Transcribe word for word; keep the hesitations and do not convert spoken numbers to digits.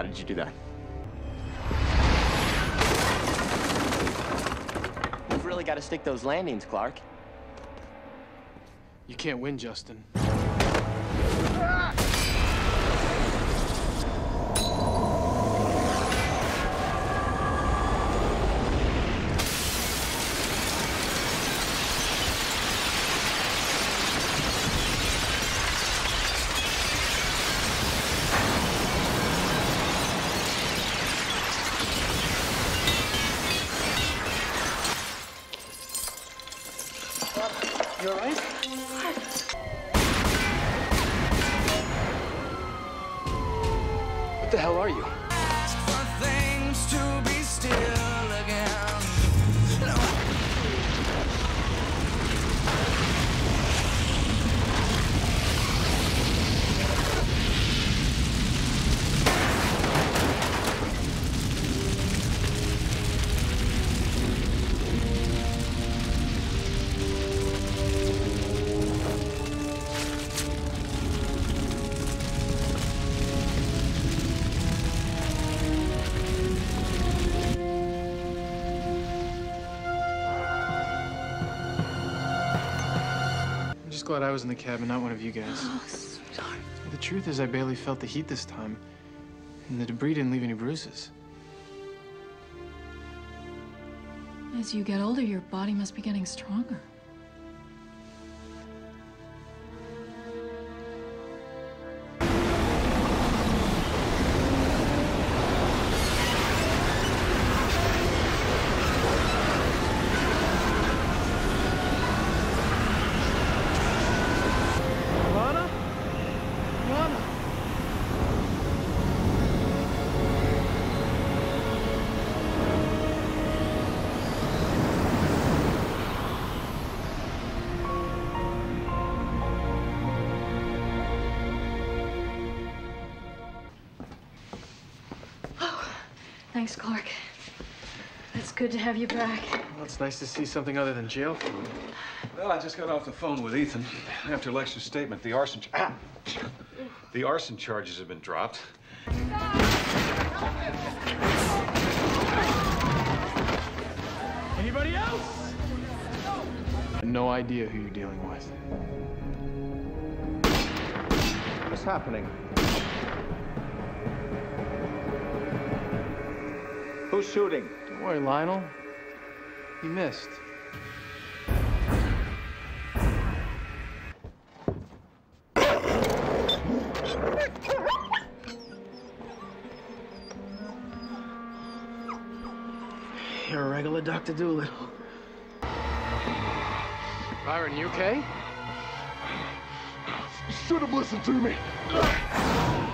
did you do that? You've really got to stick those landings, Clark. You can't win, Justin. You all right? What the hell are you? Ask for things to be still again. No. I'm just glad I was in the cab and not one of you guys. Oh, sweetheart. The truth is I barely felt the heat this time, and the debris didn't leave any bruises. As you get older, your body must be getting stronger. Thanks, Clark. It's good to have you back. Well, it's nice to see something other than jail food. Well, I just got off the phone with Ethan. After Lex's statement, the arson... Ah! The arson charges have been dropped. Anybody else? No idea who you're dealing with. What's happening? Who's shooting? Don't worry, Lionel. You missed. You're a regular Doctor Doolittle. Byron, you okay? You should have listened to me.